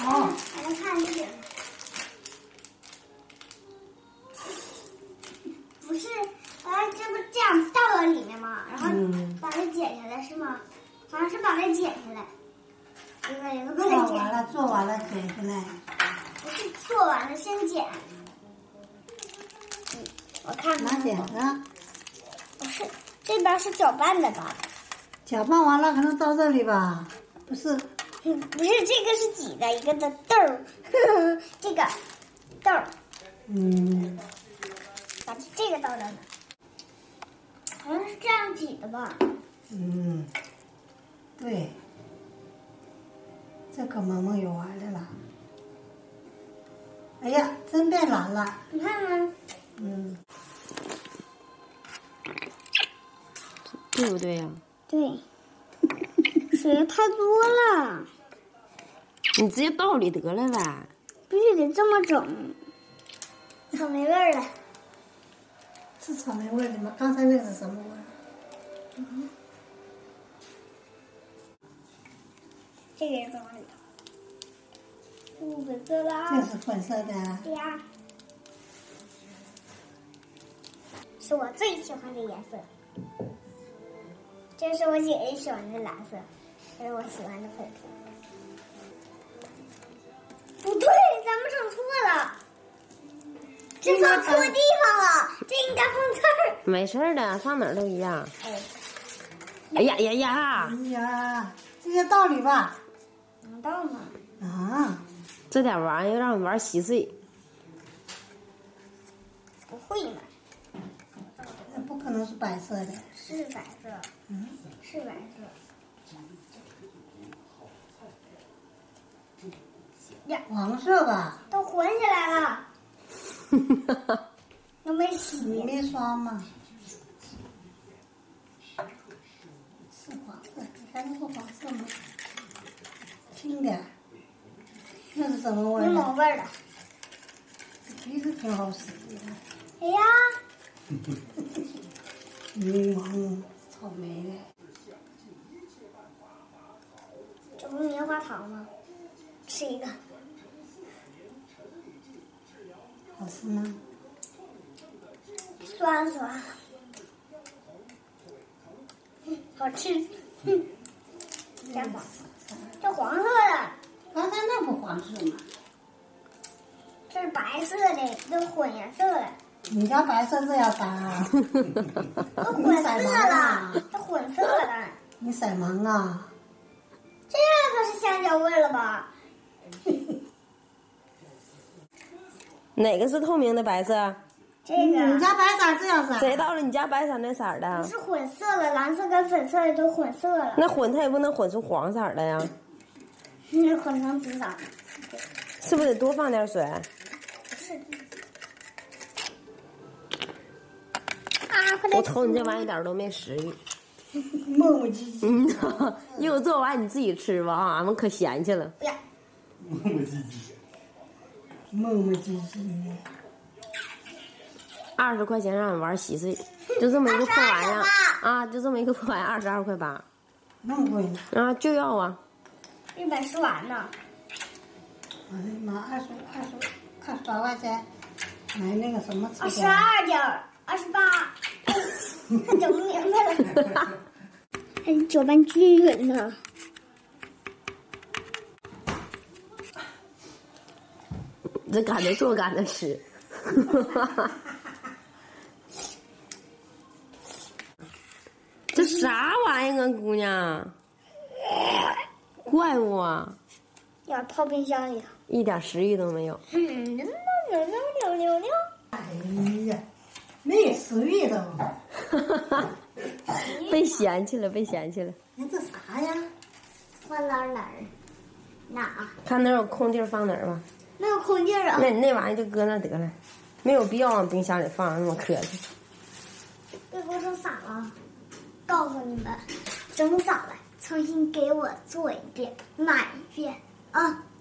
哦， 来看这个，不是，这不这样倒到里面吗？然后把它剪下来是吗？好像是把它剪下来，一个把它剪。 做完了剪下来。 不是做完了先剪。我看看。 拿剪子。 不是，这边是搅拌的吧？ 搅拌完了可能到这里吧？不是。 不是，这个是挤的，一个的豆儿，这个豆儿。把这个倒到哪？好像是这样挤的吧？ 对。这可萌萌有玩的了。哎呀，真变蓝了。 你看看。 对不对呀？ 对。水太多了。 你直接倒里得了呗。 必须得这么整。草莓味儿的。 是草莓味的吗？刚才那个是什么味儿？ 这个也放里头。粉色啦。 这是粉色的。 对呀。是我最喜欢的颜色。这是我姐姐喜欢的蓝色，这是我喜欢的粉色。不对，咱们整错了，这放错地方了，这应该放这儿。 没事的，放哪儿都一样。哎呀呀呀！ 哎呀，直接倒里吧。 能倒吗？ 啊！ 这点玩意儿让你玩稀碎。 不会呢。 不可能是白色的。 是白色。是白色。呀， 黄色吧？ 都混起来了。都没洗。 你没刷吗？是黄色，你看那是黄色吗？轻点。那是什么味儿？ 柠檬味儿的。 其实挺好使的。 哎呀。 柠檬、草莓的。 这不是棉花糖吗？吃一个。 好吃吗？ 酸酸。好吃。这黄色。这黄色的。 刚才那不黄色吗？ 这是白色的，这混颜色的。 你家白色这样色啊？ 都混色了，这混色了。 你色盲啊？ 这可是香蕉味了吧？ 哪个是透明的白色？ 这个。 你家白色这样色？ 谁倒了你家白色那色的？ 不是混色了，蓝色跟粉色的都混色了。 那混它也不能混出黄色的呀。 那混成紫色。 是不是得多放点水？ 不是。 我瞅你这玩意一点都没食欲。 磨磨唧唧。 一会儿做完你自己吃吧啊，俺们可嫌弃了。 不要。 磨磨唧唧。磨磨唧唧的。 20块钱让你玩稀碎，就这么一个破玩意儿啊，就这么一个破玩意儿，22块8。 那么贵呢？ 啊，就要啊。 日本吃完呢。 我的妈，28块钱买那个什么 ？22点28，整不明白了。还搅拌均匀呢。 这赶着做赶着吃。这啥玩意儿啊，姑娘？怪物啊！ 要泡冰箱里头。 一点食欲都没有。 哎呀，没食欲都。 被嫌弃了，被嫌弃了。 你这啥呀？ 放哪儿？哪？ 看哪有空地儿放哪儿吧。 没有空地儿啊。 那你那玩意儿就搁那得了，没有必要往冰箱里放，那么客气。 别给我整散了。告诉你们，整散了，重新给我做一遍，买一遍啊！